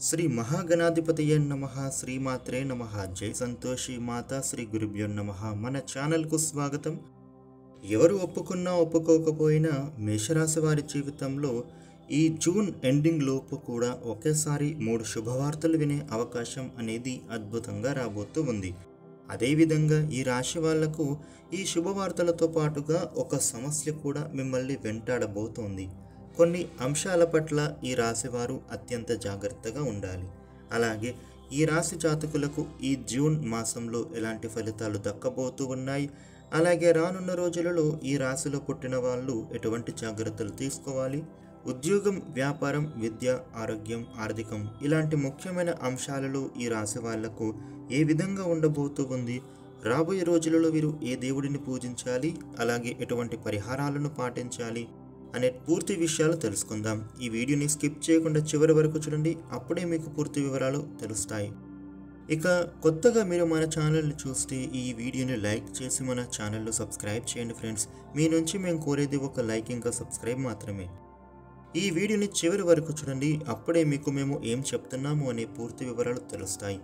శ్రీ మహాగణాధిపతయే నమః శ్రీమాత్రే నమః జై సంతోషి మాతా శ్రీ గురుభ్యో నమః. మన ఛానల్కు స్వాగతం. ఎవరు ఒప్పుకున్నా ఒప్పుకోకపోయినా మేషరాశి వారి జీవితంలో ఈ జూన్ ఎండింగ్ లోపు కూడా ఒకేసారి 3 శుభవార్తలు వినే అవకాశం అనేది అద్భుతంగా రాబోతూ ఉంది. అదేవిధంగా ఈ రాశి వాళ్లకు ఈ శుభవార్తలతో పాటుగా ఒక సమస్య కూడా మిమ్మల్ని వెంటాడబోతోంది. కొన్ని అంశాల పట్ల ఈ రాశివారు అత్యంత జాగ్రత్తగా ఉండాలి. అలాగే ఈ రాశి జాతకులకు ఈ జూన్ మాసంలో ఎలాంటి ఫలితాలు దక్కబోతూ ఉన్నాయి, అలాగే రానున్న రోజులలో ఈ రాశిలో పుట్టిన వాళ్ళు ఎటువంటి జాగ్రత్తలు తీసుకోవాలి, ఉద్యోగం, వ్యాపారం, విద్య, ఆరోగ్యం, ఆర్థికం ఇలాంటి ముఖ్యమైన అంశాలలో ఈ రాశి వాళ్లకు ఏ విధంగా ఉండబోతూ ఉంది, రాబోయే రోజులలో వీరు ఏ దేవుడిని పూజించాలి, అలాగే ఎటువంటి పరిహారాలను పాటించాలి అనే పూర్తి విషయాలు తెలుసుకుందాం. ఈ వీడియోని స్కిప్ చేయకుండా చివరి వరకు చూడండి, అప్పుడే మీకు పూర్తి వివరాలు తెలుస్తాయి. ఇక కొత్తగా మీరు మన ఛానల్ని చూస్తే ఈ వీడియోని లైక్ చేసి మన ఛానల్లో సబ్స్క్రైబ్ చేయండి ఫ్రెండ్స్. మీ నుంచి మేము కోరేది ఒక లైక్ ఇంకా సబ్స్క్రైబ్ మాత్రమే. ఈ వీడియోని చివరి వరకు చూడండి, అప్పుడే మీకు మేము ఏం చెప్తున్నాము అనే పూర్తి వివరాలు తెలుస్తాయి.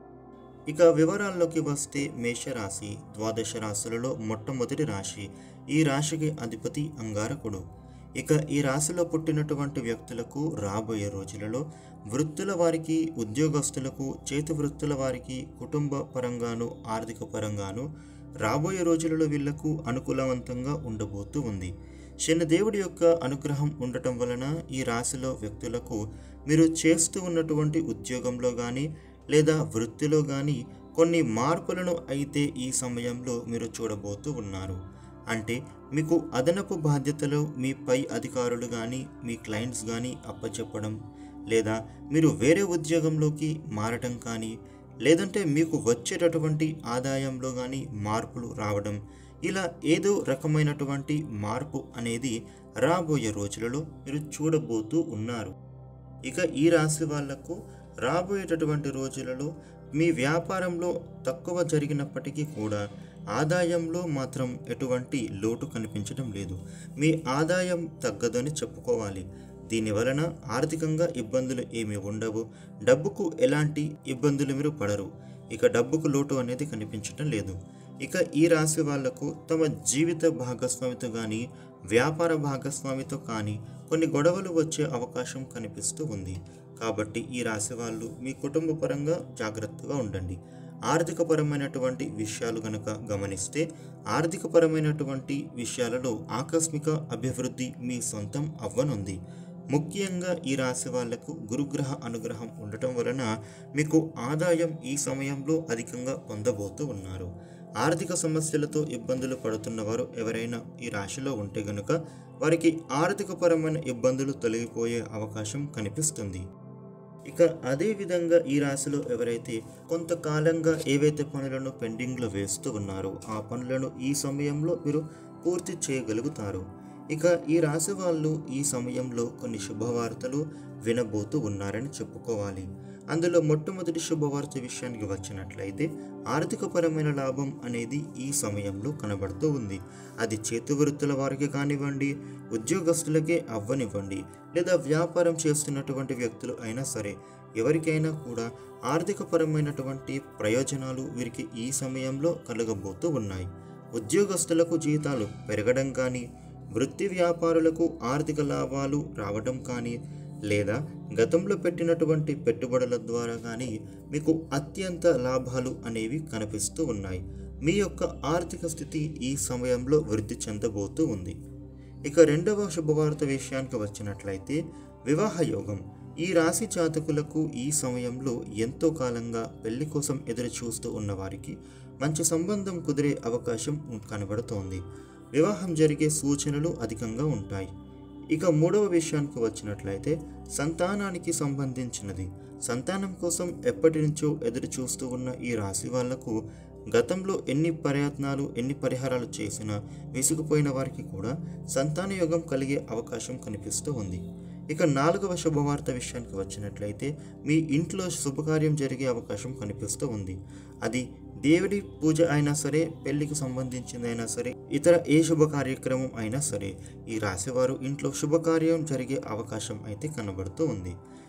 ఇక వివరాల్లోకి వస్తే మేషరాశి 12 రాశులలో మొట్టమొదటి రాశి. ఈ రాశికి అధిపతి అంగారకుడు. ఇక ఈ రాశిలో పుట్టినటువంటి వ్యక్తులకు రాబోయే రోజులలో వృత్తుల వారికి, ఉద్యోగస్తులకు, చేతి వృత్తుల వారికి కుటుంబ పరంగాను, ఆర్థిక పరంగాను రాబోయే రోజులలో వీళ్లకు అనుకూలవంతంగా ఉండబోతూ ఉంది. శనిదేవుడి యొక్క అనుగ్రహం ఉండటం వలన ఈ రాశిలో వ్యక్తులకు మీరు చేస్తూ ఉన్నటువంటి ఉద్యోగంలో కానీ లేదా వృత్తిలో కానీ కొన్ని మార్పులను అయితే ఈ సమయంలో మీరు చూడబోతూ ఉన్నారు. అంటే మీకు అదనపు బాధ్యతలు మీ పై అధికారులు కానీ మీ క్లయింట్స్ కానీ అప్పచెప్పడం, లేదా మీరు వేరే ఉద్యోగంలోకి మారటం కానీ, లేదంటే మీకు వచ్చేటటువంటి ఆదాయంలో కానీ మార్పులు రావడం, ఇలా ఏదో రకమైనటువంటి మార్పు అనేది రాబోయే రోజులలో మీరు చూడబోతూ ఉన్నారు. ఇక ఈ రాశి వాళ్లకు రాబోయేటటువంటి రోజులలో మీ వ్యాపారంలో తక్కువ జరిగినప్పటికీ కూడా ఆదాయంలో మాత్రం ఎటువంటి లోటు కనిపించడం లేదు. మీ ఆదాయం తగ్గదని చెప్పుకోవాలి. దీనివలన ఆర్థికంగా ఇబ్బందులు ఏమీ ఉండవు. డబ్బుకు ఎలాంటి ఇబ్బందులు మీరు పడరు. ఇక డబ్బుకు లోటు అనేది కనిపించడం లేదు. ఇక ఈ రాశి వాళ్లకు తమ జీవిత భాగస్వామితో కానీ వ్యాపార భాగస్వామితో కానీ కొన్ని గొడవలు వచ్చే అవకాశం కనిపిస్తూ ఉంది. కాబట్టి ఈ రాశి వాళ్ళు మీ కుటుంబ పరంగా జాగ్రత్తగా ఉండండి. ఆర్థికపరమైనటువంటి విషయాలు కనుక గమనిస్తే ఆర్థికపరమైనటువంటి విషయాలలో ఆకస్మిక అభివృద్ధి మీ సొంతం అవ్వనుంది. ముఖ్యంగా ఈ రాశి వాళ్లకు గురుగ్రహ అనుగ్రహం ఉండటం వలన మీకు ఆదాయం ఈ సమయంలో అధికంగా పొందబోతూ ఉన్నారు. ఆర్థిక సమస్యలతో ఇబ్బందులు పడుతున్నవారు ఎవరైనా ఈ రాశిలో ఉంటే గనుక వారికి ఆర్థికపరమైన ఇబ్బందులు తొలగిపోయే అవకాశం కనిపిస్తుంది. ఇక అదేవిధంగా ఈ రాశిలో ఎవరైతే కొంతకాలంగా ఏవైతే పనులను పెండింగ్లో వేస్తూ ఉన్నారో ఆ పనులను ఈ సమయంలో మీరు పూర్తి చేయగలుగుతారు. ఇక ఈ రాశి వాళ్ళు ఈ సమయంలో కొన్ని శుభవార్తలు వినబోతూ ఉన్నారని చెప్పుకోవాలి. అందులో మొట్టమొదటి శుభవార్త విషయానికి వచ్చినట్లయితే ఆర్థికపరమైన లాభం అనేది ఈ సమయంలో కనబడుతూ ఉంది. అది చేతి వృత్తుల వారికి కానివ్వండి, ఉద్యోగస్తులకే అవ్వనివ్వండి, లేదా వ్యాపారం చేస్తున్నటువంటి వ్యక్తులు అయినా సరే, ఎవరికైనా కూడా ఆర్థికపరమైనటువంటి ప్రయోజనాలు వీరికి ఈ సమయంలో కలగబోతూ ఉన్నాయి. ఉద్యోగస్తులకు జీతాలు పెరగడం కానీ, వృత్తి వ్యాపారులకు ఆర్థిక లాభాలు రావడం కానీ, లేదా గతంలో పెట్టినటువంటి పెట్టుబడుల ద్వారా కానీ మీకు అత్యంత లాభాలు అనేవి కనిపిస్తూ ఉన్నాయి. మీ యొక్క ఆర్థిక స్థితి ఈ సమయంలో వృద్ధి చెందబోతూ ఉంది. ఇక రెండవ శుభవార్త విషయానికి వచ్చినట్లయితే వివాహ యోగం. ఈ రాశి జాతకులకు ఈ సమయంలో ఎంతో కాలంగా పెళ్లి కోసం ఎదురు చూస్తూ ఉన్న వారికి మంచి సంబంధం కుదిరే అవకాశం కనబడుతోంది. వివాహం జరిగే సూచనలు అధికంగా ఉంటాయి. ఇక మూడవ విషయానికి వచ్చినట్లయితే సంతానానికి సంబంధించినది. సంతానం కోసం ఎప్పటి నుంచో ఎదురు చూస్తూ ఉన్న ఈ రాశి వాళ్లకు గతంలో ఎన్ని ప్రయత్నాలు, ఎన్ని పరిహారాలు చేసినా విసిగిపోయిన వారికి కూడా సంతాన యోగం కలిగే అవకాశం కనిపిస్తూ ఉంది. ఇక నాలుగవ శుభవార్త విషయానికి వచ్చినట్లయితే మీ ఇంట్లో శుభకార్యం జరిగే అవకాశం కనిపిస్తూ ఉంది. అది దేవుడి పూజ అయినా సరే, పెళ్లికి సంబంధించిందైనా సరే, ఇతర ఏ శుభ కార్యక్రమం అయినా సరే ఈ రాశివారు ఇంట్లో శుభకార్యం జరిగే అవకాశం అయితే కనబడుతూ ఉంది.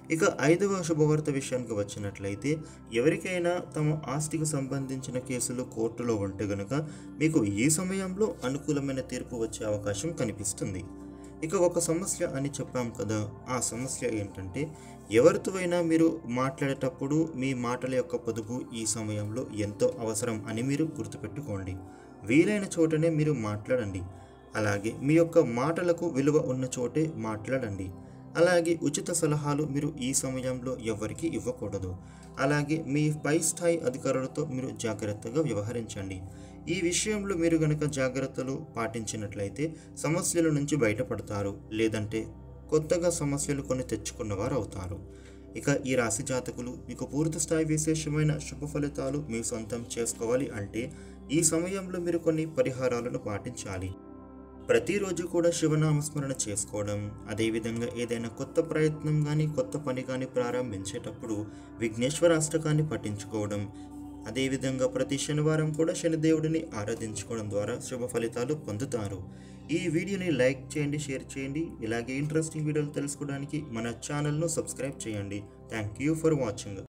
ఇక 5వ శుభవార్త విషయానికి వచ్చినట్లయితే ఎవరికైనా తమ ఆస్తికి సంబంధించిన కేసులు కోర్టులో ఉంటే గనుక మీకు ఈ సమయంలో అనుకూలమైన తీర్పు వచ్చే అవకాశం కనిపిస్తుంది. ఇక ఒక సమస్య అని చెప్పాం కదా, ఆ సమస్య ఏంటంటే ఎవరితో అయినా మీరు మాట్లాడేటప్పుడు మీ మాటల యొక్క పొదుపు ఈ సమయంలో ఎంతో అవసరం అని మీరు గుర్తుపెట్టుకోండి. వీలైన చోటనే మీరు మాట్లాడండి. అలాగే మీ యొక్క మాటలకు విలువ ఉన్న చోటే మాట్లాడండి. అలాగే ఉచిత సలహాలు మీరు ఈ సమయంలో ఎవరికి ఇవ్వకూడదు. అలాగే మీ పై స్థాయి అధికారులతో మీరు జాగ్రత్తగా వ్యవహరించండి. ఈ విషయంలో మీరు గనక జాగ్రత్తలు పాటించినట్లయితే సమస్యల నుంచి బయటపడతారు, లేదంటే కొత్తగా సమస్యలు కొని తెచ్చుకున్నవారు అవుతారు. ఇక ఈ రాశి జాతకులు మీకు పూర్తి స్థాయి విశేషమైన శుభ ఫలితాలు మీ సొంతం చేసుకోవాలి అంటే ఈ సమయంలో మీరు కొన్ని పరిహారాలను పాటించాలి. ప్రతిరోజు కూడా శివనామస్మరణ చేసుకోవడం, అదేవిధంగా ఏదైనా కొత్త ప్రయత్నం కానీ కొత్త పని కానీ ప్రారంభించేటప్పుడు విఘ్నేశ్వర అష్టకాన్ని పఠించుకోవడం, అదేవిధంగా ప్రతి శనివారం కూడా శనిదేవుడిని ఆరాధించుకోవడం ద్వారా శుభ ఫలితాలు పొందుతారు. ఈ వీడియోని లైక్ చేయండి, షేర్ చేయండి. ఇలాగే ఇంట్రెస్టింగ్ వీడియోలు తెలుసుకోవడానికి మన ఛానల్ను సబ్స్క్రైబ్ చేయండి. Thank you for watching.